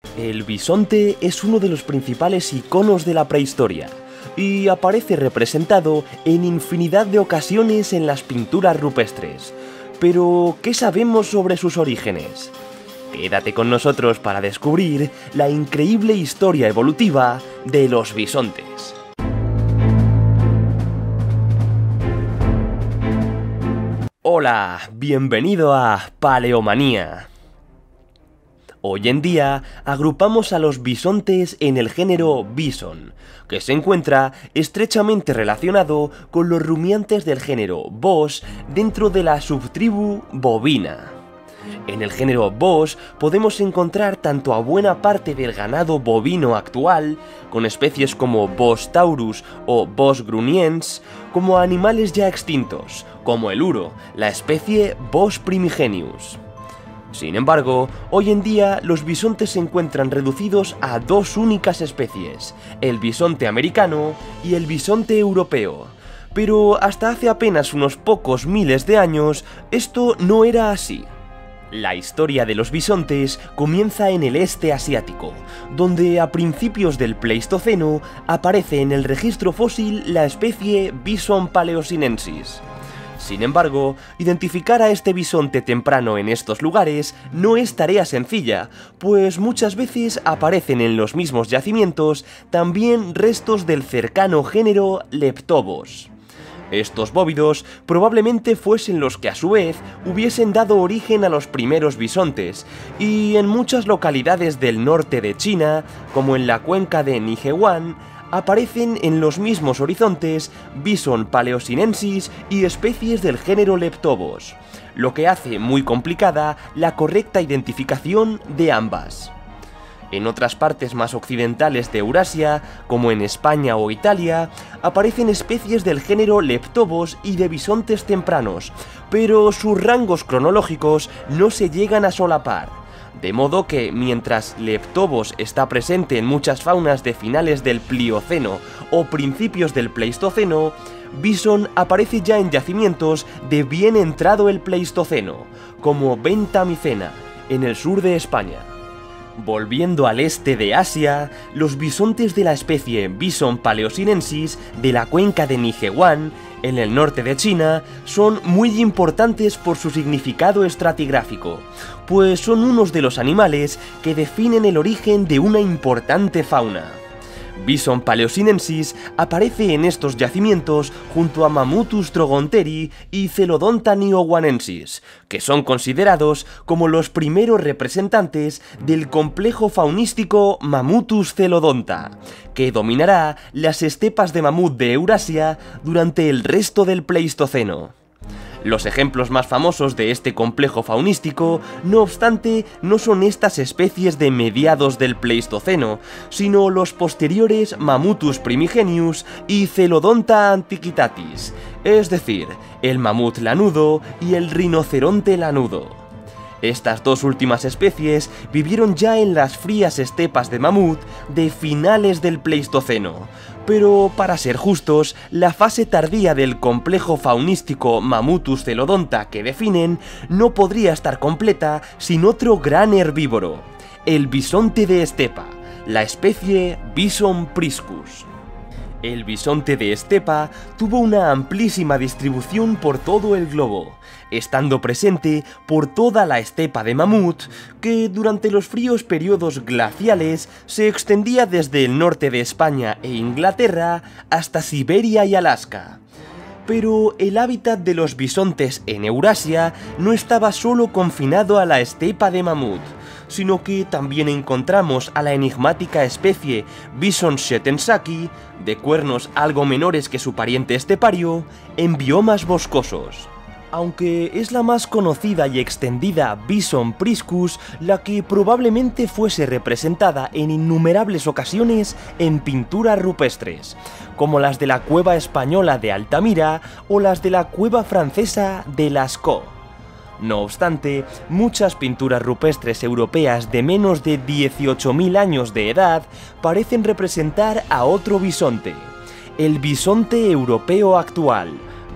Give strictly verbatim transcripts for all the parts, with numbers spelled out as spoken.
El bisonte es uno de los principales iconos de la prehistoria y aparece representado en infinidad de ocasiones en las pinturas rupestres. Pero, ¿qué sabemos sobre sus orígenes? Quédate con nosotros para descubrir la increíble historia evolutiva de los bisontes. Hola, bienvenido a Paleomanía. Hoy en día agrupamos a los bisontes en el género Bison, que se encuentra estrechamente relacionado con los rumiantes del género Bos dentro de la subtribu bovina. En el género Bos podemos encontrar tanto a buena parte del ganado bovino actual, con especies como Bos taurus o Bos gruniens, como a animales ya extintos, como el uro, la especie Bos primigenius. Sin embargo, hoy en día los bisontes se encuentran reducidos a dos únicas especies, el bisonte americano y el bisonte europeo. Pero hasta hace apenas unos pocos miles de años, esto no era así. La historia de los bisontes comienza en el este asiático, donde a principios del Pleistoceno aparece en el registro fósil la especie Bison paleosinensis. Sin embargo, identificar a este bisonte temprano en estos lugares no es tarea sencilla, pues muchas veces aparecen en los mismos yacimientos también restos del cercano género Leptobos. Estos bóvidos probablemente fuesen los que a su vez hubiesen dado origen a los primeros bisontes, y en muchas localidades del norte de China, como en la cuenca de Nihewan, aparecen en los mismos horizontes Bison paleosinensis y especies del género Leptobos, lo que hace muy complicada la correcta identificación de ambas. En otras partes más occidentales de Eurasia, como en España o Italia, aparecen especies del género Leptobos y de bisontes tempranos, pero sus rangos cronológicos no se llegan a solapar. De modo que, mientras Leptobos está presente en muchas faunas de finales del Plioceno o principios del Pleistoceno, Bison aparece ya en yacimientos de bien entrado el Pleistoceno, como Venta Micena, en el sur de España. Volviendo al este de Asia, los bisontes de la especie Bison paleosinensis de la cuenca de Nihewan, en el norte de China, son muy importantes por su significado estratigráfico, pues son unos de los animales que definen el origen de una importante fauna. Bison paleosinensis aparece en estos yacimientos junto a Mammuthus trogonteri y Celodonta niowanensis, que son considerados como los primeros representantes del complejo faunístico Mammuthus celodonta, que dominará las estepas de mamut de Eurasia durante el resto del Pleistoceno. Los ejemplos más famosos de este complejo faunístico, no obstante, no son estas especies de mediados del Pleistoceno, sino los posteriores Mammuthus primigenius y Celodonta antiquitatis, es decir, el mamut lanudo y el rinoceronte lanudo. Estas dos últimas especies vivieron ya en las frías estepas de mamut de finales del Pleistoceno, pero para ser justos, la fase tardía del complejo faunístico Mammuthus celodonta que definen no podría estar completa sin otro gran herbívoro, el bisonte de estepa, la especie Bison priscus. El bisonte de estepa tuvo una amplísima distribución por todo el globo, estando presente por toda la estepa de mamut, que durante los fríos periodos glaciales se extendía desde el norte de España e Inglaterra hasta Siberia y Alaska. Pero el hábitat de los bisontes en Eurasia no estaba solo confinado a la estepa de mamut, sino que también encontramos a la enigmática especie Bison shettensaki, de cuernos algo menores que su pariente estepario, en biomas boscosos. Aunque es la más conocida y extendida Bison priscus la que probablemente fuese representada en innumerables ocasiones en pinturas rupestres, como las de la cueva española de Altamira o las de la cueva francesa de Lascaux. No obstante, muchas pinturas rupestres europeas de menos de dieciocho mil años de edad parecen representar a otro bisonte, el bisonte europeo actual,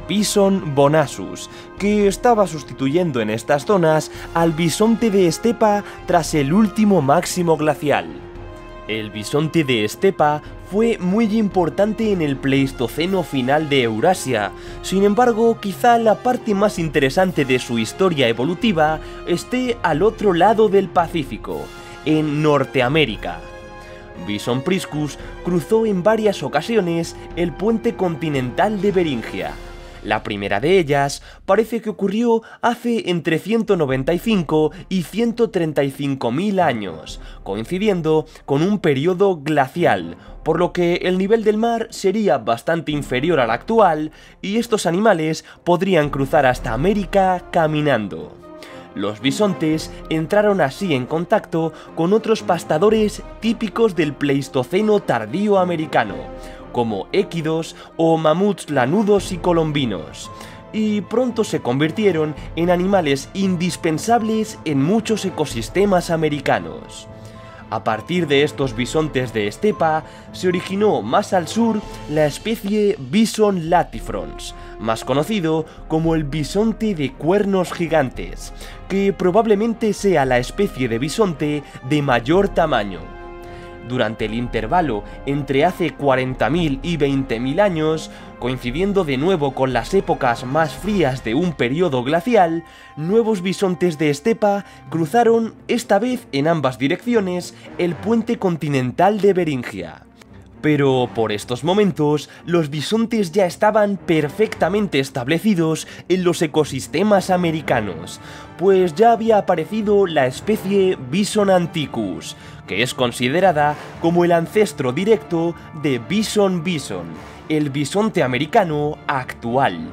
Bison bonasus, que estaba sustituyendo en estas zonas al bisonte de estepa tras el último máximo glacial. El bisonte de estepa fue muy importante en el Pleistoceno final de Eurasia. Sin embargo, quizá la parte más interesante de su historia evolutiva esté al otro lado del Pacífico, en Norteamérica. Bison priscus cruzó en varias ocasiones el puente continental de Beringia. La primera de ellas parece que ocurrió hace entre ciento noventa y cinco y ciento treinta y cinco mil años, coincidiendo con un periodo glacial, por lo que el nivel del mar sería bastante inferior al actual y estos animales podrían cruzar hasta América caminando. Los bisontes entraron así en contacto con otros pastadores típicos del Pleistoceno tardío americano, como équidos o mamuts lanudos y colombinos, y pronto se convirtieron en animales indispensables en muchos ecosistemas americanos. A partir de estos bisontes de estepa, se originó más al sur la especie Bison latifrons, más conocido como el bisonte de cuernos gigantes, que probablemente sea la especie de bisonte de mayor tamaño. Durante el intervalo entre hace cuarenta mil y veinte mil años, coincidiendo de nuevo con las épocas más frías de un periodo glacial, nuevos bisontes de estepa cruzaron, esta vez en ambas direcciones, el puente continental de Beringia. Pero por estos momentos, los bisontes ya estaban perfectamente establecidos en los ecosistemas americanos, pues ya había aparecido la especie Bisonanticus, que es considerada como el ancestro directo de Bison bison, el bisonte americano actual.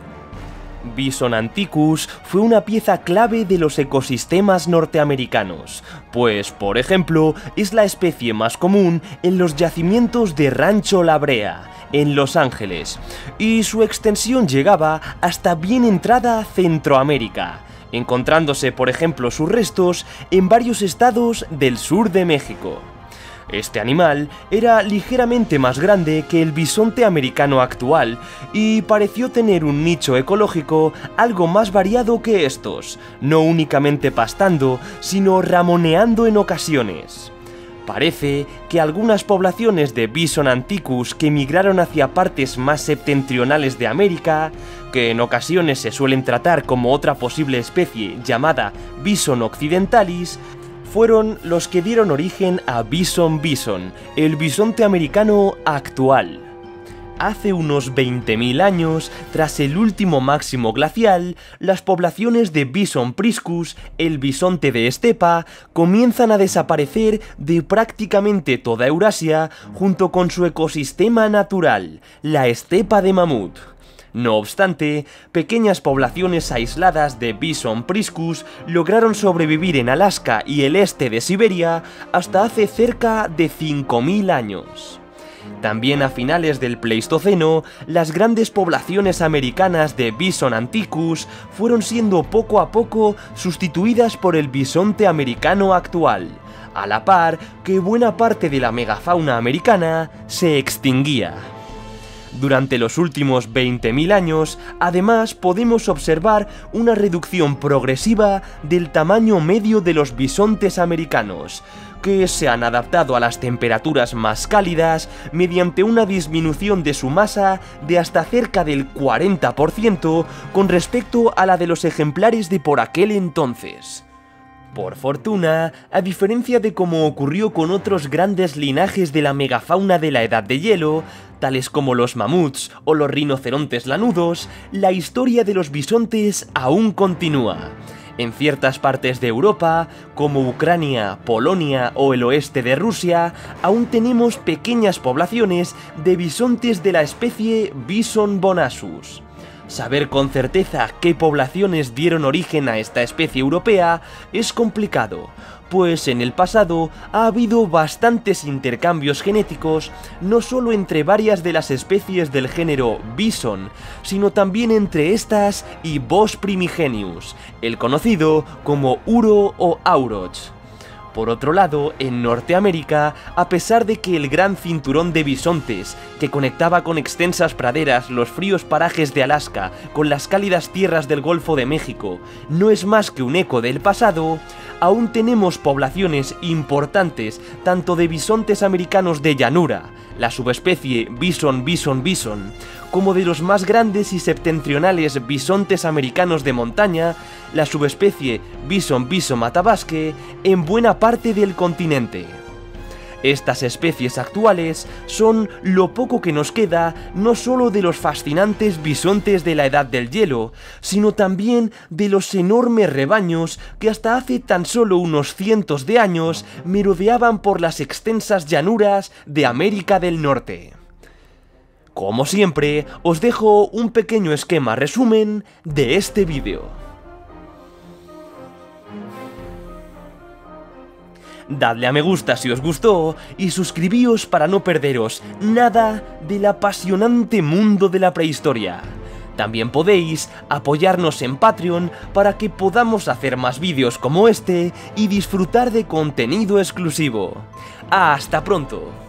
Bisonanticus fue una pieza clave de los ecosistemas norteamericanos, pues, por ejemplo, es la especie más común en los yacimientos de Rancho La Brea, en Los Ángeles, y su extensión llegaba hasta bien entrada Centroamérica, encontrándose, por ejemplo, sus restos en varios estados del sur de México. Este animal era ligeramente más grande que el bisonte americano actual y pareció tener un nicho ecológico algo más variado que estos, no únicamente pastando, sino ramoneando en ocasiones. Parece que algunas poblaciones de Bisonanticus que migraron hacia partes más septentrionales de América, que en ocasiones se suelen tratar como otra posible especie llamada Bison occidentalis, fueron los que dieron origen a Bison bison, el bisonte americano actual. Hace unos veinte mil años, tras el último máximo glacial, las poblaciones de Bison priscus, el bisonte de estepa, comienzan a desaparecer de prácticamente toda Eurasia junto con su ecosistema natural, la estepa de mamut. No obstante, pequeñas poblaciones aisladas de Bison priscus lograron sobrevivir en Alaska y el este de Siberia hasta hace cerca de cinco mil años. También a finales del Pleistoceno, las grandes poblaciones americanas de Bisonanticus fueron siendo poco a poco sustituidas por el bisonte americano actual, a la par que buena parte de la megafauna americana se extinguía. Durante los últimos veinte mil años, además, podemos observar una reducción progresiva del tamaño medio de los bisontes americanos, que se han adaptado a las temperaturas más cálidas mediante una disminución de su masa de hasta cerca del cuarenta por ciento con respecto a la de los ejemplares de por aquel entonces. Por fortuna, a diferencia de como ocurrió con otros grandes linajes de la megafauna de la Edad de Hielo, tales como los mamuts o los rinocerontes lanudos, la historia de los bisontes aún continúa. En ciertas partes de Europa, como Ucrania, Polonia o el oeste de Rusia, aún tenemos pequeñas poblaciones de bisontes de la especie Bison bonasus. Saber con certeza qué poblaciones dieron origen a esta especie europea es complicado, pues en el pasado ha habido bastantes intercambios genéticos no solo entre varias de las especies del género Bison, sino también entre estas y Bos primigenius, el conocido como Uro o Auroch. Por otro lado, en Norteamérica, a pesar de que el gran cinturón de bisontes, que conectaba con extensas praderas los fríos parajes de Alaska con las cálidas tierras del Golfo de México, no es más que un eco del pasado, aún tenemos poblaciones importantes tanto de bisontes americanos de llanura, la subespecie bison bison bison, como de los más grandes y septentrionales bisontes americanos de montaña, la subespecie bison bison matabasque, en buena parte del continente. Estas especies actuales son lo poco que nos queda no solo de los fascinantes bisontes de la Edad del Hielo, sino también de los enormes rebaños que hasta hace tan solo unos cientos de años merodeaban por las extensas llanuras de América del Norte. Como siempre, os dejo un pequeño esquema resumen de este vídeo. Dadle a me gusta si os gustó y suscribíos para no perderos nada del apasionante mundo de la prehistoria. También podéis apoyarnos en Patreon para que podamos hacer más vídeos como este y disfrutar de contenido exclusivo. ¡Hasta pronto!